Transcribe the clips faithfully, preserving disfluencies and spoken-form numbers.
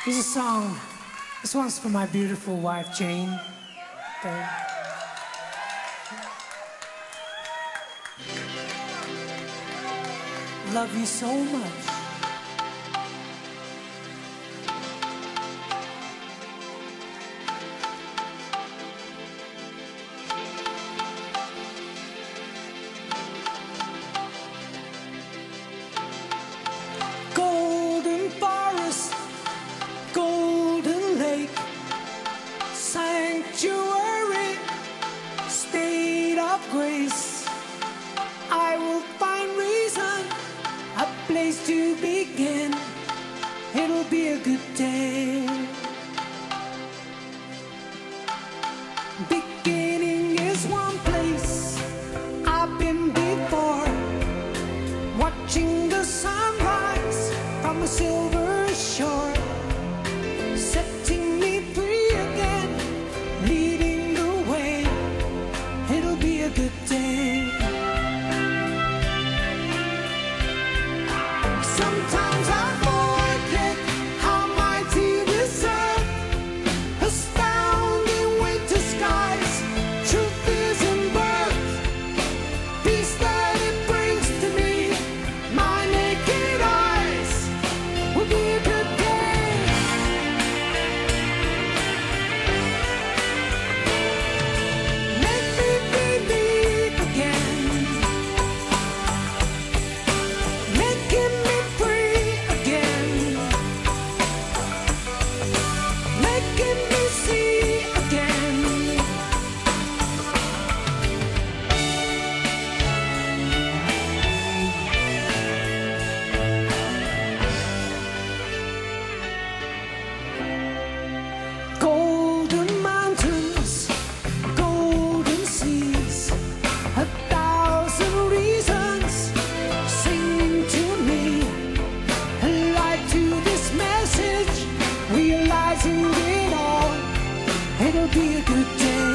Here's a song. This one's for my beautiful wife, Jane. Okay. Love you so much. Golden forest, golden lake, sanctuary, state of grace. I will find reason, a place to begin. It'll be a good day. Beginning is one place I've been before, watching the sunrise from a silver shore, setting me free again, leading the way. It'll be a good day. Sometimes I forget how mighty this earth, astounding winter skies, truth is in birth, peace that it brings to me, my naked eyes, will be a good day. Make me believe again, making me free again, making me see again. Golden mountains, golden seas, a thousand reasons sing to me. Alive to this message, realizing it all. It'll be a good day.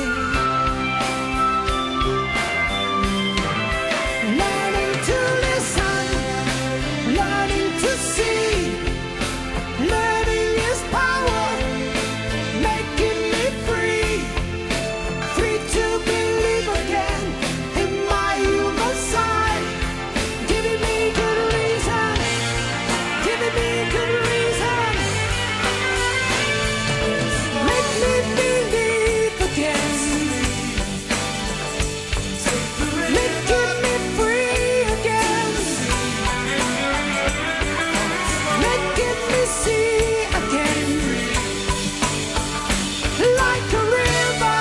Learning to listen, learning to see, learning is power, making me free, free to believe again in my human side, giving me good reason, giving me good reason, make me believe again, making me free again, making me see again, like a river.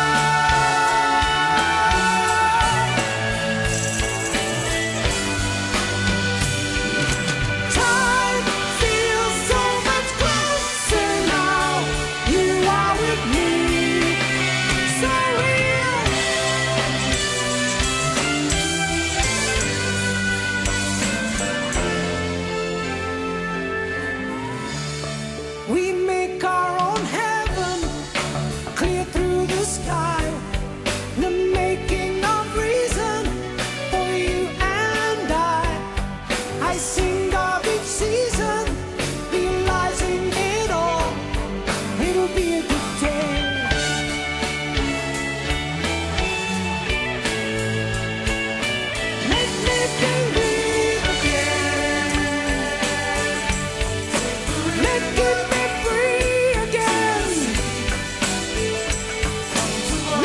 Time feels so much closer now. You are with me, so real. We make our own heaven, clear through the sky. The making of reason for you and I. I sing of each season, realizing it all. It'll be a good day. Make me believe again, making me free again,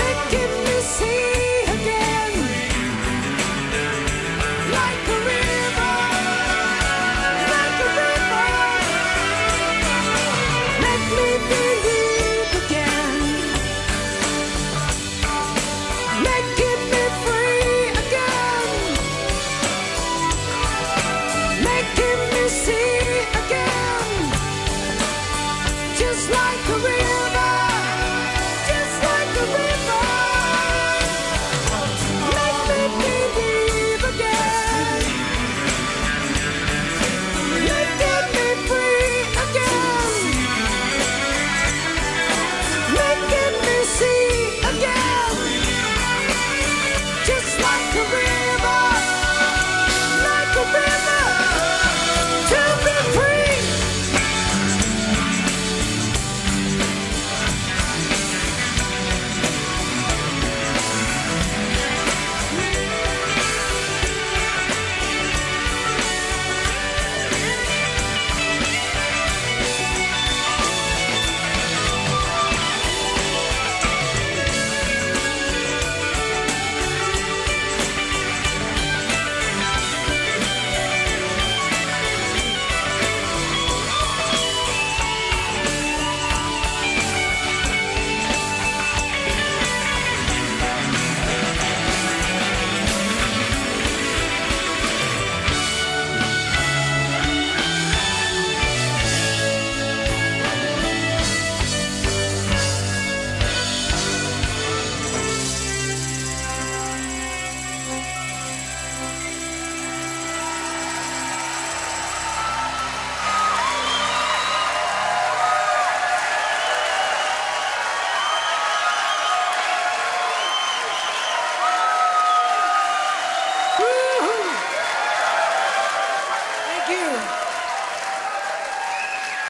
you.